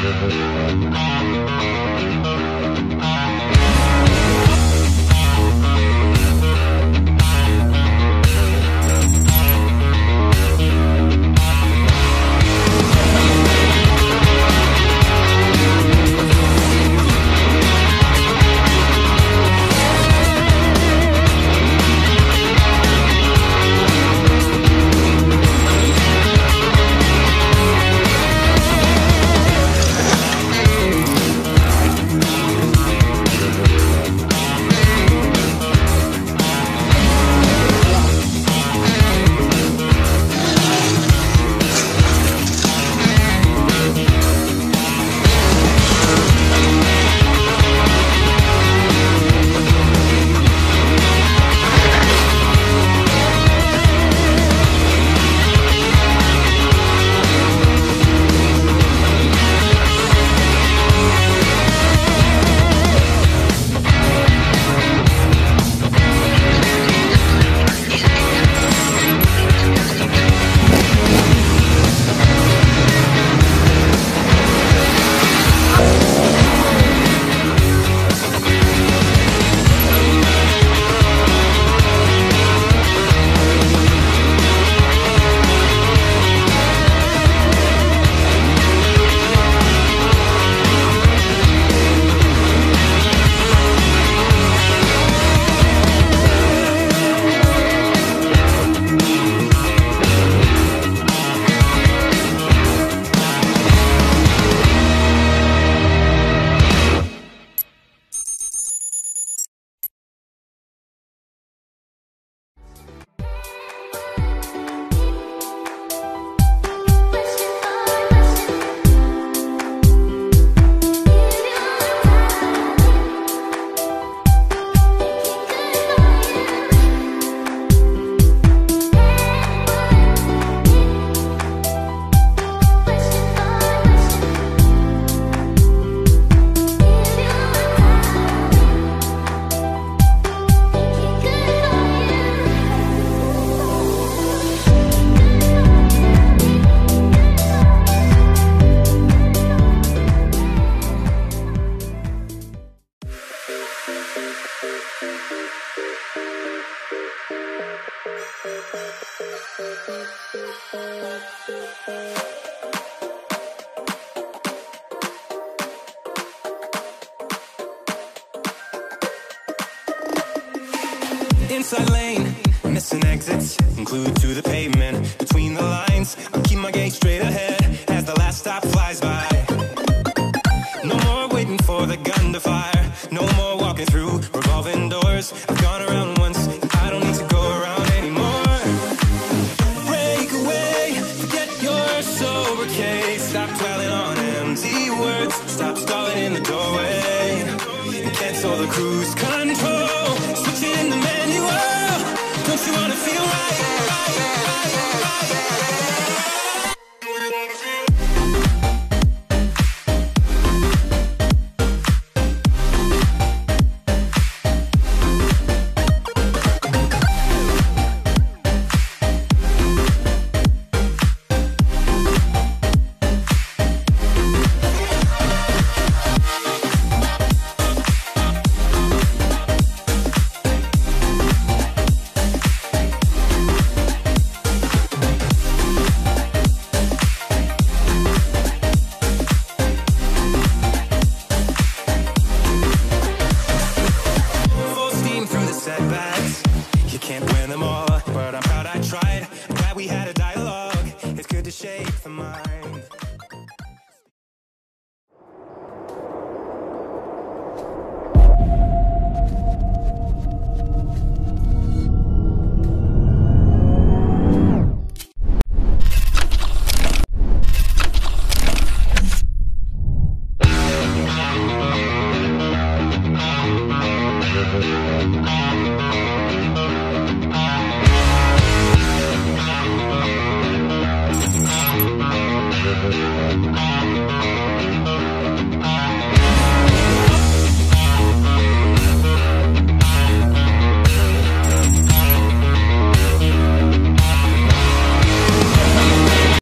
Inside lane, missing exits, glued to the pavement. Between the lines, I'll keep my gaze straight ahead as the last stop flies by. No more waiting for the gun to fire. No more walking through revolving doors. I've gone around once, I don't need to go around anymore. Break away, forget your sober case. Stop dwelling on empty words. Stop stalling in the doorway and cancel the cruise control.